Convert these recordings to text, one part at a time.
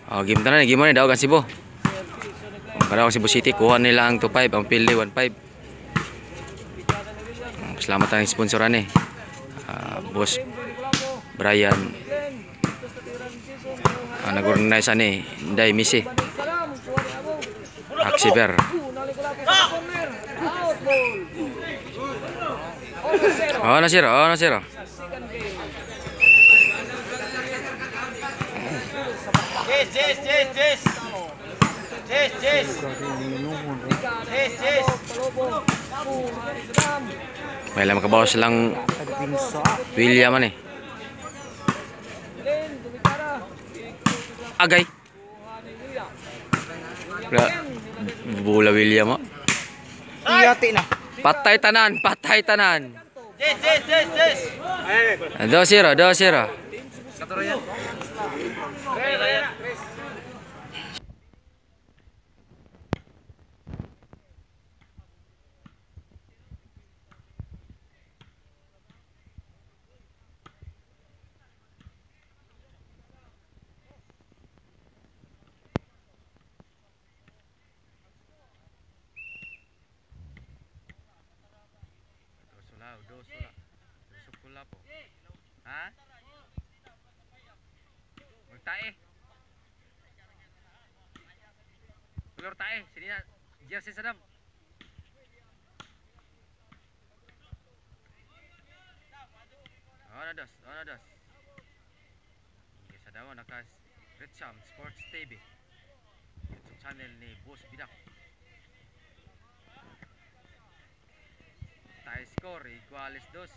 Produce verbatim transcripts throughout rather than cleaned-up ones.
Oh, game tanan game mo ni daw kan Cebu. Para Cebu City kuha nila ang two five, ang Pili one five. Salamat ang sponsoran eh. Uh, Boss Brian. Ah, nag-organize ani Inday Misi. Aksiver. Oh, nasira, oh, nasira. Yes, yes, yes, yes. Yes, yes. Yes, yes. May lang makabawas lang William man eh. Agay. Bula William mo. Iyati na. Patay tanan, patay tanan. Yes, yes, yes, yes. Dos zero, dos zero. Katurayan. Dos wala. Tusok pula po. Ha? Magtae. Kulor tae, sini na. Jersey Sadam. Oh, na dos, oh, na dos. Sa daw nakas Richam Sports T V. YouTube channel ni Boss Bidak. Tie score iguales dos.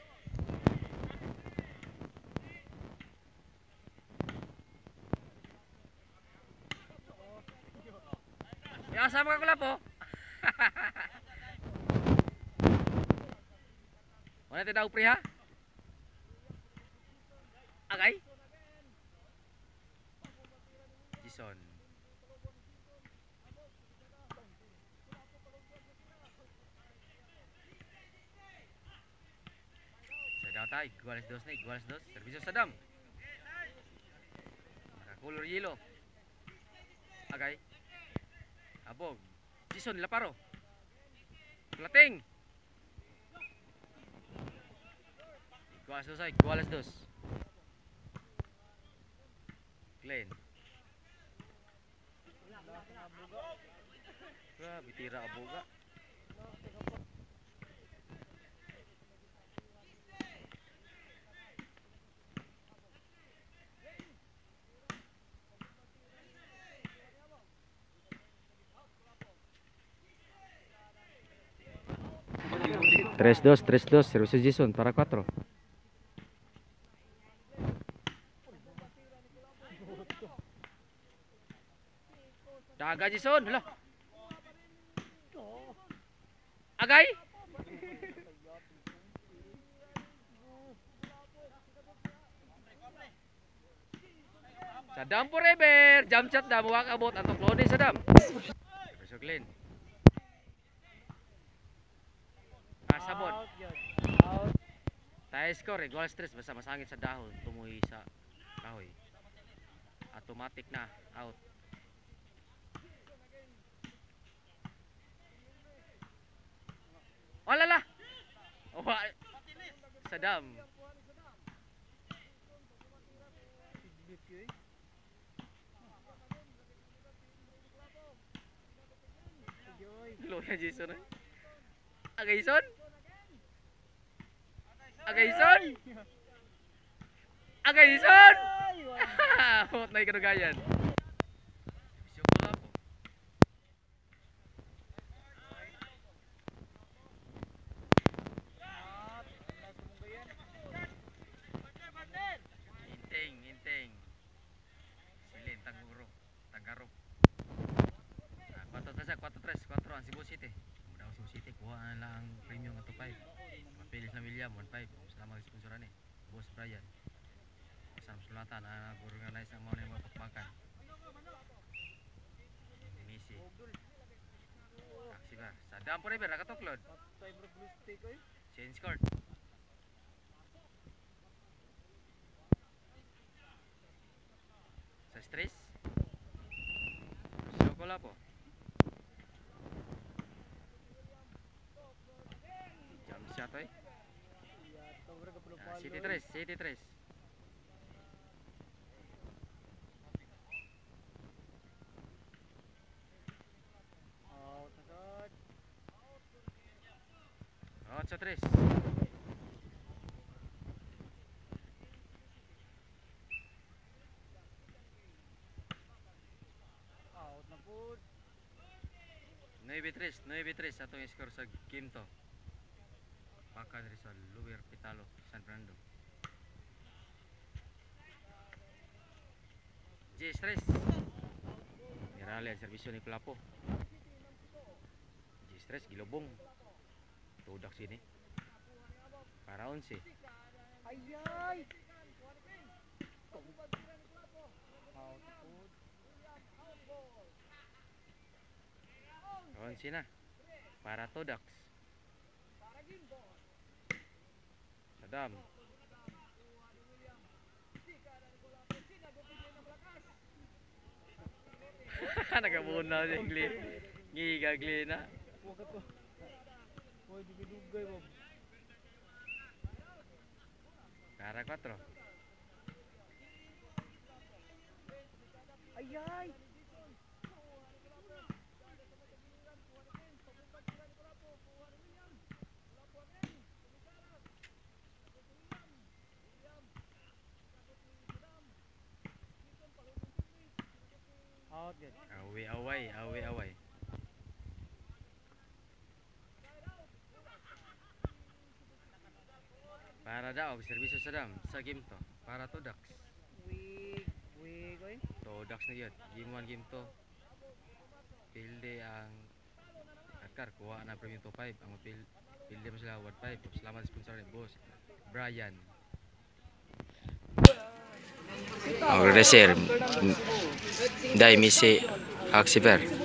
Ya sama ka kula po. Mana tidak upri ha? Agay. Jason. Data iguales dos na iguales dos. Servisyo Sadam. Nakakulor yelo. Agay. Abog. Jason Laparo. Plating. Iguales dos ay iguales dos. Glenn. Grabe tira aboga. tres dos, tres dos, Servicio Jason para cuatro. Daga Jason, hala. Agay. Sadam forever, jump shot dah muwak abot atong clone Sadam. Servicio Glenn. Sabot. Tayo score, goal stress basta masangit sa dahon, tumuhi sa kahoy. Automatic na out. Oh lala. Oh, Sadam. Loya Jason. Agay Jason. Agayson! Agayson! Hot na ikanugayan. Inteng, inteng. Silin, tanguro, tagaro. Kuatro tres, kuatro tres, kuatro ang Cebu City. Mudah Cebu City, kuha na lang ang premium at two five. Mapilis na William, one five. Salamat sa sponsoran eh. Boss Brian. Isang sulatan na nag-organize ang mga mga pagmakan. Indonesia. Aksibar. Sadam po rin, nakatoklod. Change court. Sa stress. Kulapo. Jam shot ay. Ah, City tres, City tres. Out agad. Ocho tres. Out na po. Nueve tres, nueve tres atong score sa game to. Pakan Rizal, Luwer Pitalo, San Fernando. J tres. Mirale ang serbisyo ni Kulapo. J tres gilubong. Tudak sini. Para onse. Ayay! Out na po. Onse na. Para Todax. Sadam. Nagabuna si Gli. Ngiga Gli na. Huwag ka to. Huwag dugay mo. Para cuatro. Ayay! Out good. Awi away, awi away. Para daog serbisyo Sadam sa game to. Para Todax. Wig, wig oy. Todax na yun. Game one, game two. Pilde ang Akar, kuha na premium to five. Ang pil pilde mo sila one five. Salamat sa sponsor ni Boss Brian. Ang reserve. Dai misi Axiver.